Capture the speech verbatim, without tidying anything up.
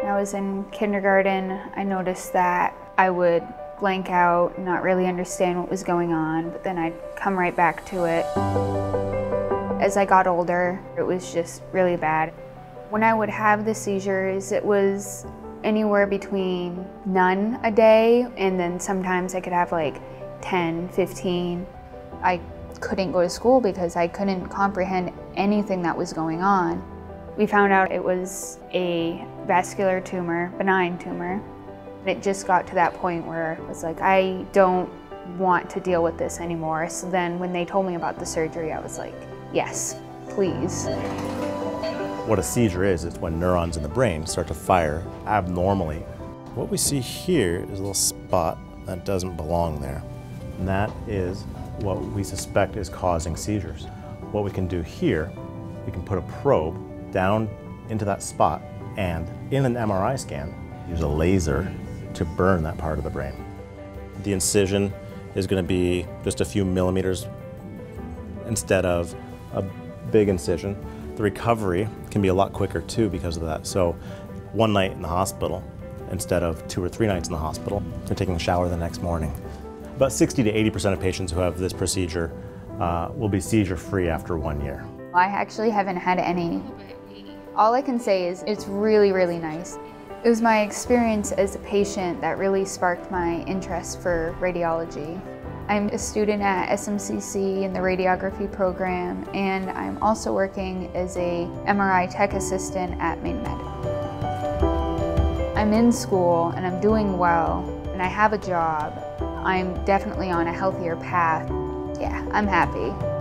When I was in kindergarten, I noticed that I would blank out, not really understand what was going on, but then I'd come right back to it. As I got older, it was just really bad. When I would have the seizures, it was anywhere between none a day, and then sometimes I could have like ten, fifteen. I couldn't go to school because I couldn't comprehend anything that was going on. We found out it was a vascular tumor, benign tumor. It just got to that point where it was like, I don't want to deal with this anymore. So then when they told me about the surgery, I was like, yes, please. What a seizure is, it's when neurons in the brain start to fire abnormally. What we see here is a little spot that doesn't belong there. And that is what we suspect is causing seizures. What we can do here, we can put a probe down into that spot and in an M R I scan, use a laser to burn that part of the brain. The incision is going to be just a few millimeters instead of a big incision. The recovery can be a lot quicker too because of that. So one night in the hospital instead of two or three nights in the hospital, they're taking a shower the next morning. About sixty to eighty percent of patients who have this procedure uh, will be seizure-free after one year. I actually haven't had any. All I can say is it's really, really nice. It was my experience as a patient that really sparked my interest for radiology. I'm a student at S M C C in the radiography program, and I'm also working as a M R I tech assistant at Maine Med. I'm in school and I'm doing well, and I have a job. I'm definitely on a healthier path. Yeah, I'm happy.